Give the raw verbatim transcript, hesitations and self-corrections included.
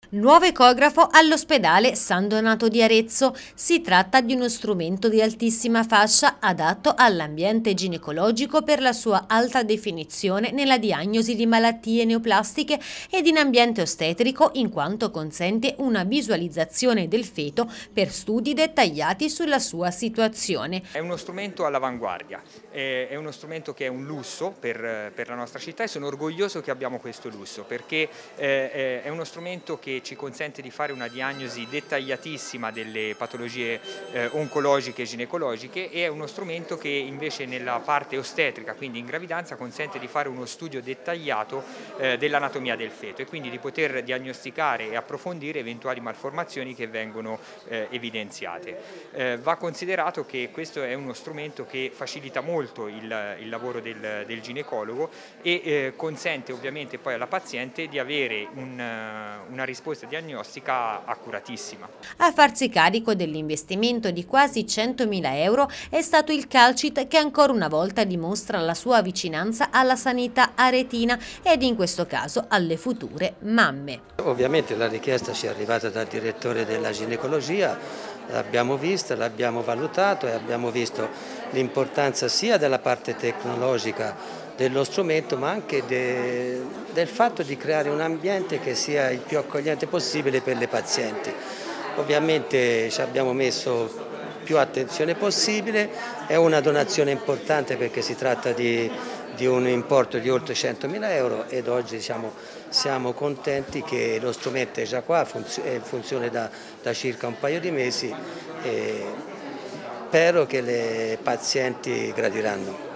Nuovo ecografo all'ospedale San Donato di Arezzo. Si tratta di uno strumento di altissima fascia adatto all'ambiente ginecologico per la sua alta definizione nella diagnosi di malattie neoplastiche ed in ambiente ostetrico, in quanto consente una visualizzazione del feto per studi dettagliati sulla sua situazione. È uno strumento all'avanguardia, è uno strumento che è un lusso per, per la nostra città e sono orgoglioso che abbiamo questo lusso, perché è uno strumento che ci consente di fare una diagnosi dettagliatissima delle patologie eh, oncologiche e ginecologiche, e è uno strumento che invece nella parte ostetrica, quindi in gravidanza, consente di fare uno studio dettagliato eh, dell'anatomia del feto e quindi di poter diagnosticare e approfondire eventuali malformazioni che vengono eh, evidenziate. Eh, va considerato che questo è uno strumento che facilita molto il, il lavoro del, del ginecologo e eh, consente ovviamente poi alla paziente di avere un, una risposta diagnostica accuratissima. A farsi carico dell'investimento di quasi centomila euro è stato il Calcit, che ancora una volta dimostra la sua vicinanza alla sanità aretina ed in questo caso alle future mamme. Ovviamente la richiesta ci è arrivata dal direttore della ginecologia, l'abbiamo vista, l'abbiamo valutato e abbiamo visto l'importanza sia della parte tecnologica dello strumento, ma anche de, del fatto di creare un ambiente che sia il più accogliente possibile per le pazienti. Ovviamente ci abbiamo messo più attenzione possibile, è una donazione importante perché si tratta di, di un importo di oltre centomila euro ed oggi diciamo, siamo contenti che lo strumento è già qua, è in funzione da, da circa un paio di mesi e spero che le pazienti gradiranno.